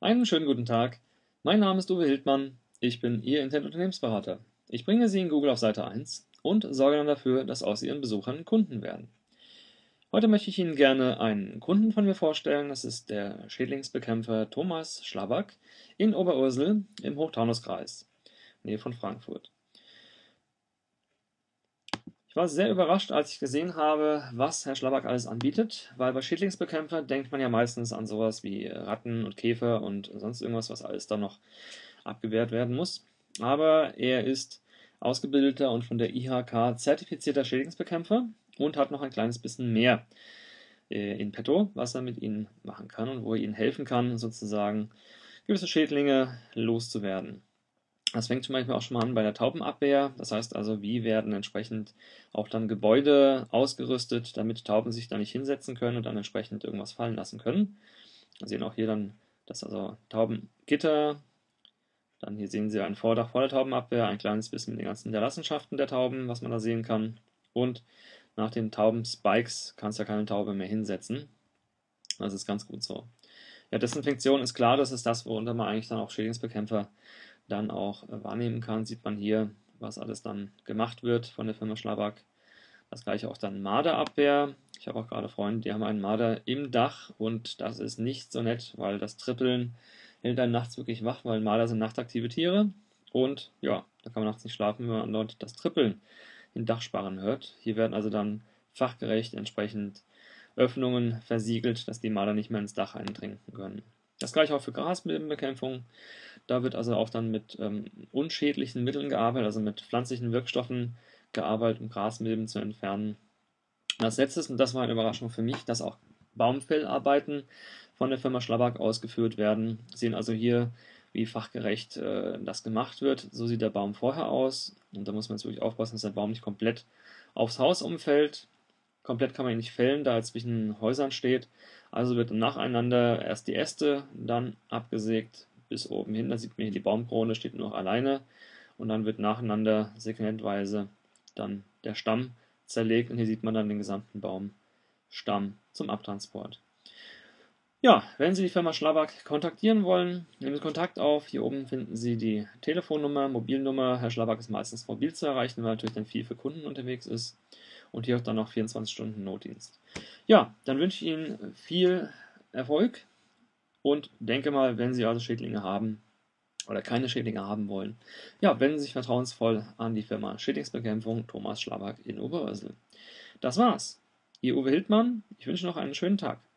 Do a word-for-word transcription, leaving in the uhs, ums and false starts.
Einen schönen guten Tag. Mein Name ist Uwe Hildmann. Ich bin Ihr Internet-Unternehmensberater. Ich bringe Sie in Google auf Seite eins und sorge dann dafür, dass aus Ihren Besuchern Kunden werden. Heute möchte ich Ihnen gerne einen Kunden von mir vorstellen. Das ist der Schädlingsbekämpfer Thomas Schlabak in Oberursel im Hochtaunuskreis, Nähe von Frankfurt. Ich war sehr überrascht, als ich gesehen habe, was Herr Schlabak alles anbietet, weil bei Schädlingsbekämpfer denkt man ja meistens an sowas wie Ratten und Käfer und sonst irgendwas, was alles da noch abgewehrt werden muss. Aber er ist ausgebildeter und von der I H K zertifizierter Schädlingsbekämpfer und hat noch ein kleines bisschen mehr äh, in petto, was er mit Ihnen machen kann und wo er Ihnen helfen kann, sozusagen gewisse Schädlinge loszuwerden. Das fängt zum Beispiel auch schon mal an bei der Taubenabwehr. Das heißt also, wie werden entsprechend auch dann Gebäude ausgerüstet, damit Tauben sich da nicht hinsetzen können und dann entsprechend irgendwas fallen lassen können. Wir sehen auch hier dann, dass also Taubengitter, dann hier sehen Sie ein Vordach vor der Taubenabwehr, ein kleines bisschen mit den ganzen Hinterlassenschaften der Tauben, was man da sehen kann. Und nach den Taubenspikes kann es ja keine Taube mehr hinsetzen. Das ist ganz gut so. Ja, Desinfektion ist klar, das ist das, worunter man eigentlich dann auch Schädlingsbekämpfer dann auch äh, wahrnehmen kann. Sieht man hier, was alles dann gemacht wird von der Firma Schlabak. Das gleiche auch dann Marderabwehr. Ich habe auch gerade Freunde, die haben einen Marder im Dach und das ist nicht so nett, weil das Trippeln hält einen nachts wirklich wach, weil Marder sind nachtaktive Tiere und ja, da kann man nachts nicht schlafen, wenn man dort das Trippeln in Dachsparren hört. Hier werden also dann fachgerecht entsprechend Öffnungen versiegelt, dass die Marder nicht mehr ins Dach eindringen können. Das gleiche auch für Grasmilbenbekämpfung. Da wird also auch dann mit ähm, unschädlichen Mitteln gearbeitet, also mit pflanzlichen Wirkstoffen gearbeitet, um Grasmilben zu entfernen. Als letztes, und das war eine Überraschung für mich, dass auch Baumfellarbeiten von der Firma Schlabak ausgeführt werden. Sie sehen also hier, wie fachgerecht äh, das gemacht wird. So sieht der Baum vorher aus. Und da muss man jetzt wirklich aufpassen, dass der Baum nicht komplett aufs Haus umfällt. Komplett kann man ihn nicht fällen, da er zwischen Häusern steht. Also wird nacheinander erst die Äste, dann abgesägt bis oben hin. Da sieht man hier die Baumkrone, steht nur noch alleine. Und dann wird nacheinander segmentweise dann der Stamm zerlegt. Und hier sieht man dann den gesamten Baumstamm zum Abtransport. Ja, wenn Sie die Firma Schlabak kontaktieren wollen, nehmen Sie Kontakt auf. Hier oben finden Sie die Telefonnummer, Mobilnummer. Herr Schlabak ist meistens mobil zu erreichen, weil natürlich dann viel für Kunden unterwegs ist. Und hier auch dann noch vierundzwanzig Stunden Notdienst. Ja, dann wünsche ich Ihnen viel Erfolg und denke mal, wenn Sie also Schädlinge haben oder keine Schädlinge haben wollen, ja, wenden Sie sich vertrauensvoll an die Firma Schädlingsbekämpfung Thomas Schlabak in Oberursel. Das war's. Ihr Uwe Hildmann. Ich wünsche noch einen schönen Tag.